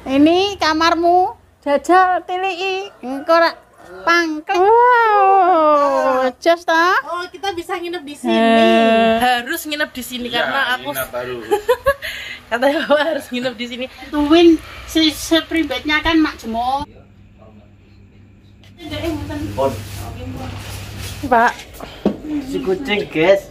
Ini kamarmu, jajal tilii, engkau pangkling. Wow, just Oh, kita bisa nginep di sini. Harus nginep di sini ya, karena aku katanya Bapak harus nginep di sini. Tuwin sepribadinya kan mak jemo. Pak, si kucing, guys.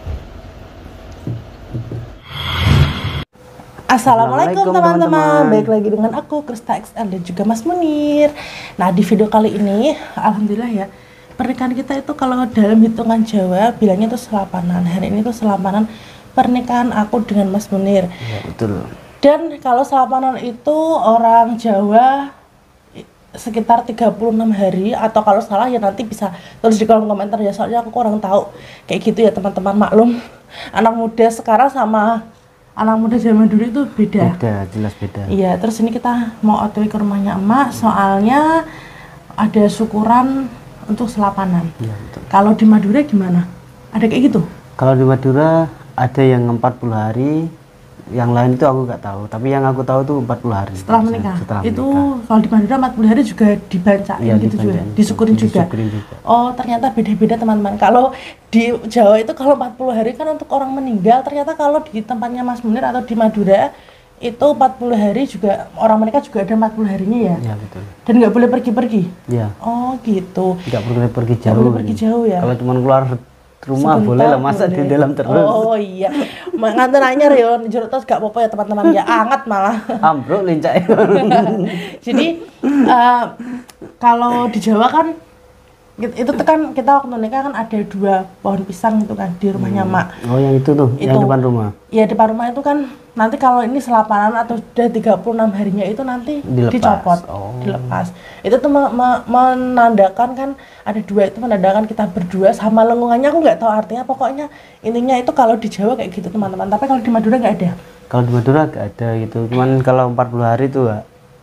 Assalamualaikum teman-teman, baik lagi dengan aku Krista XL dan juga Mas Munir. Nah, di video kali ini alhamdulillah ya, pernikahan kita itu kalau dalam hitungan Jawa bilangnya itu selapanan. Hari ini tuh selapanan pernikahan aku dengan Mas Munir. Ya, betul. Dan kalau selapanan itu orang Jawa sekitar 36 hari, atau kalau salah ya nanti bisa tulis di kolom komentar ya, soalnya aku kurang tahu kayak gitu ya teman-teman. Maklum, anak muda sekarang sama anak muda zaman dulu itu beda. Beda, jelas beda. Iya, terus ini kita mau OTW ke rumahnya emak, soalnya ada syukuran untuk selapanan. Ya, betul. Kalau di Madura gimana? Ada kayak gitu? Kalau di Madura ada yang 40 hari, yang lain itu aku nggak tahu. Tapi yang aku tahu tuh 40 hari. Setelah menikah? Setelah itu menikah. kalau di Madura 40 hari juga dibancain Ya, gitu juga? Disyukurin juga? Oh, ternyata beda-beda teman-teman. Kalau di Jawa itu kalau 40 hari kan untuk orang meninggal, ternyata kalau di tempatnya Mas Munir atau di Madura itu 40 hari juga, orang menikah juga ada 40 harinya ya? Ya, betul. Dan nggak boleh pergi-pergi? Ya. Oh gitu. Nggak boleh pergi jauh. Nggak boleh pergi jauh ya? Kalau cuma keluar rumah sebentar, boleh lah, masa di dalam terus. Oh iya, nganten anyar ya, jeruk tos gak apa-apa ya teman-teman ya, anget malah. Ambruk lincah. Jadi kalau di Jawa kan itu kan kita waktu nikah kan ada 2 pohon pisang itu kan di rumahnya mak. Oh, yang itu tuh, yang depan rumah. Iya, depan rumah itu kan nanti kalau ini selapanan atau udah 36 harinya itu nanti Dilepas. dicopot, dilepas. Itu tuh menandakan kan ada 2 itu menandakan kita berdua sama lengkungannya, aku nggak tahu artinya, pokoknya intinya itu kalau di Jawa kayak gitu teman-teman. Tapi kalau di Madura nggak ada. Kalau di Madura nggak ada gitu. Cuman kalau 40 hari itu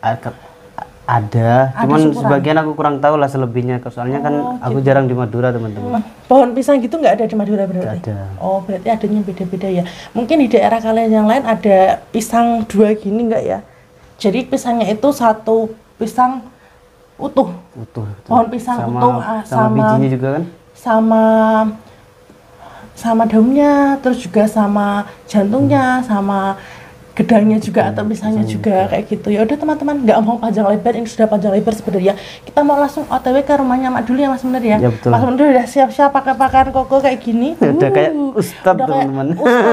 ada, cuman syukuran. Sebagian aku kurang tahu lah selebihnya, soalnya kan aku jarang di Madura teman-teman. Pohon pisang gitu nggak ada di Madura berarti? Ada. Oh, berarti adanya beda-beda ya. Mungkin di daerah kalian yang lain ada pisang 2 gini nggak ya? Jadi pisangnya itu satu pisang utuh. Utuh. Pohon pisang utuh sama bijinya juga kan? Sama daunnya, terus juga sama jantungnya, sama gedangnya juga atau pisangnya juga kayak gitu. Ya udah teman-teman, nggak mau panjang lebar, ini sudah panjang lebar sebenarnya. Kita mau langsung OTW ke rumahnya Mak dulu ya Mas Munir ya. Ya, betul. Mas Munir udah siap-siap pakai pakaian koko kayak gini. Udah kayak ustadz teman-teman.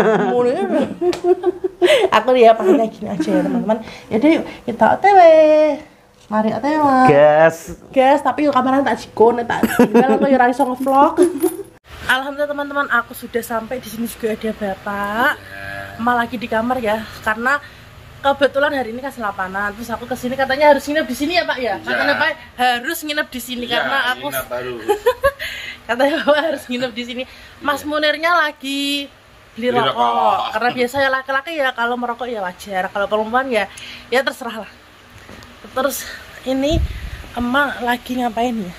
Aku ya pakai kayak gini aja ya teman-teman. Yaudah yuk kita OTW. Mari OTW. Gas, tapi yuk kameran tak jikon, tak tinggal aku yuk iso nge-vlog. Alhamdulillah teman-teman, aku sudah sampai. Di sini juga ada Bapak. Emak lagi di kamar ya, karena kebetulan hari ini kan selapanan. Terus aku kesini katanya harus nginep di sini ya Pak ya. Katanya Pak harus nginep di sini ya, karena aku katanya Bapak harus nginep di sini. Mas Munirnya lagi beli rokok. Karena biasanya laki-laki ya kalau merokok ya wajar, kalau perempuan ya terserah lah. Terus ini emak lagi ngapain ya?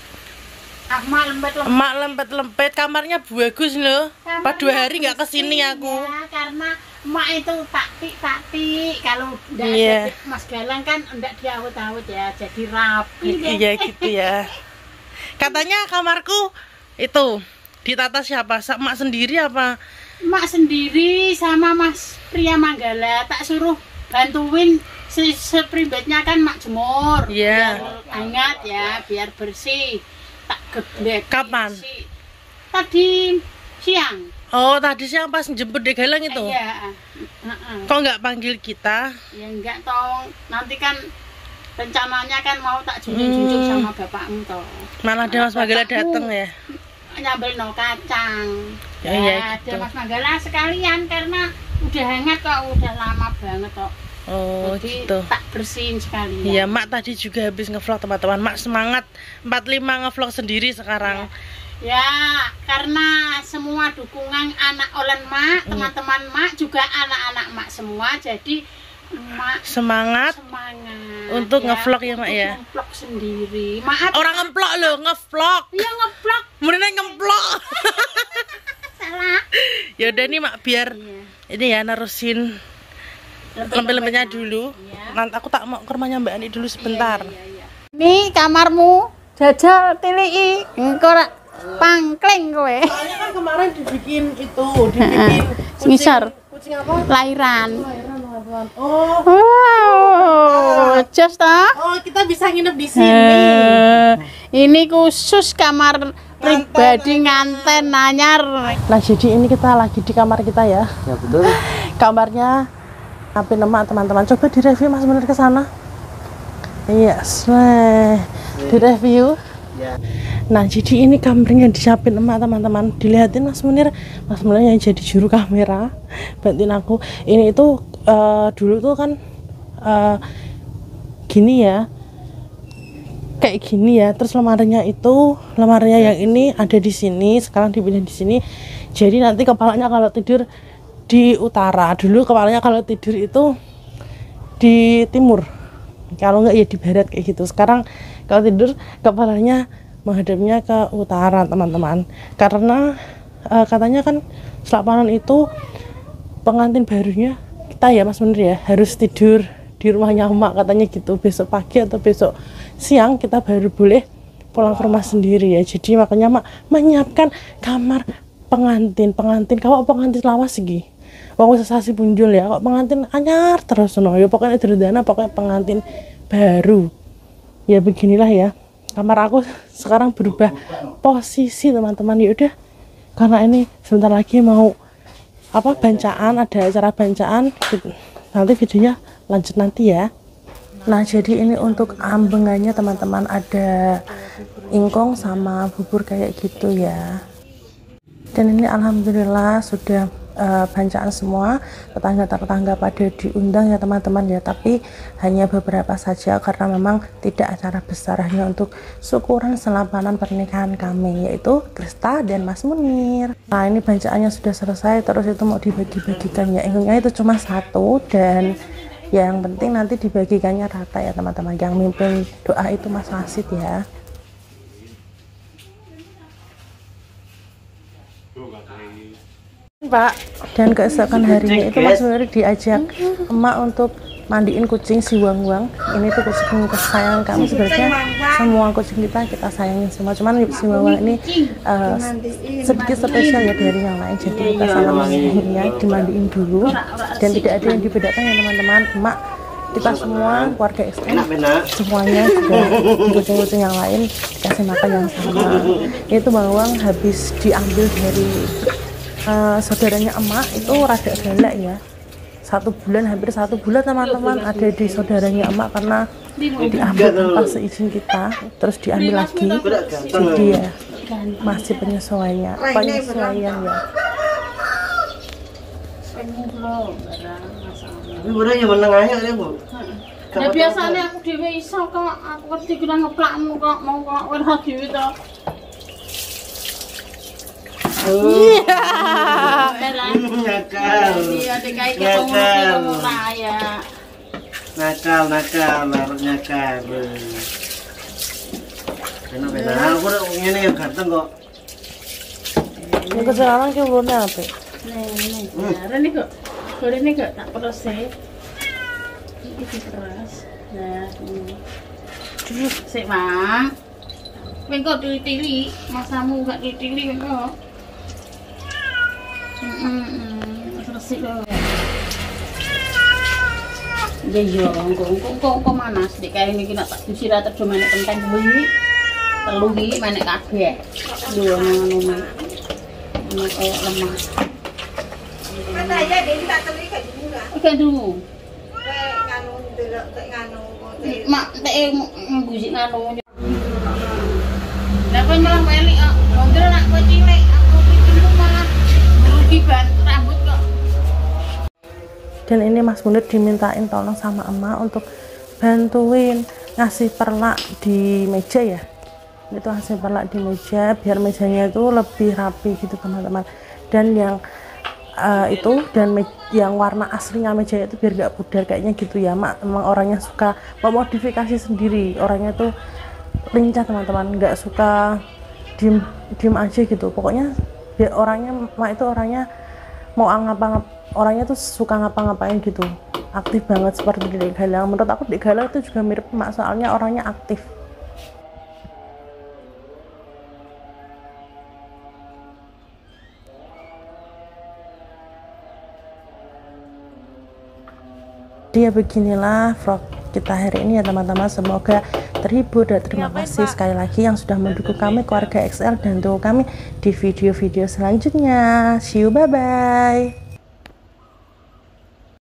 Emak lempet-lempet, kamarnya bagus loh. Pas 2 hari nggak kesini aku. Ya, karena emak itu taktik kalau enggak Mas Galang kan enggak diawet-awet ya, jadi rapi deh. Iya gitu ya. Katanya kamarku itu ditata siapa? Emak sendiri apa? Emak sendiri sama Mas Pria Manggala, tak suruh bantuin sepribadinya kan mak jemur. Iya. Biar hangat ya, biar bersih. Tak geblek. Kapan? Tadi siang. Oh, tadi siang pas jemput di Galang itu? Iya. Kok nggak panggil kita? Ya enggak toh, nanti kan rencananya kan mau tak junjung-junjung sama bapakmu toh. Malah ada Mas Manggala dateng ya? Nyambel no kacang. Ya, ada gitu. Mas Manggala sekalian karena udah hangat kok, udah lama banget kok. Oh. Jadi Gitu. tak bersihin sekalian. Iya, Mak tadi juga habis ngevlog teman-teman. Mak semangat 45 ngevlog sendiri sekarang. Ya, karena semua dukungan anak olen Mak, teman-teman Mak juga anak-anak Mak semua. Jadi Mak Semangat untuk ngevlog ya Mak ya. Ngevlog sendiri. Maaf. Orang ngeplok loh, ngevlog. Iya ngevlog. Kemudian ngeplok. Salah. Ya udah nih Mak, biar ini ya nerusin lempet-lempetnya dulu. Ya. Nanti aku tak mau ke rumahnya Mbak Ani dulu sebentar. Ini kamarmu, jajal tilii, engko rak pangkling kowe. Soalnya kan kemarin dibikin Ngisor. kucing apa? Lahiran. Lahiran, teman-teman. Oh. Wow, just Oh, kita bisa nginep di sini. Ini khusus kamar pribadi nganten anyar. Nah, jadi ini kita lagi di kamar kita ya. Ya betul. Kamarnya Apin Emak, teman-teman. Coba direview Mas Munir ke sana. Yes, nah, direview. Ya. Nah, jadi ini kamarnya disiapin Emak, teman-teman. Dilihatin Mas Munir yang jadi juru kamera. Bantuin aku. Ini itu dulu tuh kan gini ya. Kayak gini ya. Terus lemarinya yang ini ada di sini, sekarang dipindah di sini. Jadi nanti kepalanya kalau tidur di utara, dulu kepalanya kalau tidur itu di timur, kalau enggak ya di barat kayak gitu. Sekarang kalau tidur kepalanya menghadapnya ke utara, teman-teman, karena katanya kan Selapanan itu pengantin barunya kita ya Mas Munir ya harus tidur di rumahnya emak, katanya gitu. Besok pagi atau besok siang kita baru boleh pulang ke rumah sendiri ya. Jadi makanya emak menyiapkan kamar pengantin kalau pengantin lawas segi wong sesasi punjul ya, kok pengantin anyar terus no ya, pokoknya derdana, pokoknya pengantin baru ya. Beginilah ya kamar aku sekarang berubah posisi, teman-teman. Ya udah, karena ini sebentar lagi mau bancaan, ada acara bancaan, nanti videonya lanjut nanti ya. Nah, jadi ini untuk ambengannya, teman-teman, ada ingkong sama bubur kayak gitu ya. Dan ini alhamdulillah sudah bancaan semua, tetangga-tetangga pada diundang ya teman-teman ya, tapi hanya beberapa saja karena memang tidak acara besar, hanya untuk syukuran Selapanan pernikahan kami, yaitu Krista dan Mas Munir. Nah, ini bancaannya sudah selesai, terus itu mau dibagi-bagikan ya. Ingkungnya itu cuma satu, dan yang penting nanti dibagikannya rata ya teman-teman. Yang mimpin doa itu Mas Wasit ya. Pak, dan keesokan harinya itu Mas Munir diajak emak untuk mandiin kucing si Wang-Wang. Ini tuh kucing kesayangan kami, sebenarnya semua kucing kita sayangin semua, cuman si Wang-Wang ini sedikit spesial ya dari yang lain. Jadi kita sama menyayanginya, dimandiin dulu, dan tidak ada yang dibedakan ya teman-teman. Emak kita semua keluarga SM semuanya juga kucing-kucing yang lain dikasih makan yang sama. Itu Wang-Wang habis diambil dari saudaranya emak, itu rada galak ya. Hampir satu bulan teman-teman ada di saudaranya emak, karena diambil tanpa seizin kita, terus diambil lagi. Jadi ya masih penyesuaian ya. Ya biasanya aku dhewe iso kok, aku ngerti kira ngeplakmu kok, mau kok ora dhewe to. Iya. Nakal. Iya, dikai ketemu raya. Nakal, naruh nakal. Benar-benar aku ngene yang ganteng kok. Ini sekarang ki ulune apa? Ini kok. Gorene kok tak proses. Iki keras. Nah, ini. Sik, Mang. Kowe kok tili-tili, masamu gak tili-tili kok. Resik loh. Ya yo, engko manas dik kae niki nak tak disira terjo menek kenteng kuwi. Telu iki menek kabeh. Lho ngono men. Ono kaya lemah. Kata ya Dewi tak telu iki gak murah. Oke dulu. Kayak nganu ndelok kayak nganu. Mak teke ngguzik nganu. Lah kowe malah melik kok. Wong nak kowe cilik, aku pikirku malah rugi banget rambut kok. Dan ini Mas Munir dimintain tolong sama emak untuk bantuin ngasih perlak di meja ya. Itu ngasih perlak di meja biar mejanya itu lebih rapi gitu teman-teman. Dan yang yang warna aslinya mejanya itu biar gak pudar kayaknya gitu ya. Mak emang orangnya suka memodifikasi sendiri, orangnya tuh lincah teman-teman, nggak suka diem aja gitu. Pokoknya biar mak itu orangnya mau orangnya tuh suka ngapa-ngapain gitu. aktif banget seperti Dek Galang. Menurut aku Dek Galang itu juga mirip emak, soalnya orangnya aktif. Dia beginilah vlog kita hari ini ya teman-teman, semoga terhibur dan terima kasih sekali lagi yang sudah mendukung kami keluarga XL dan tunggu kami di video-video selanjutnya. See you, bye bye.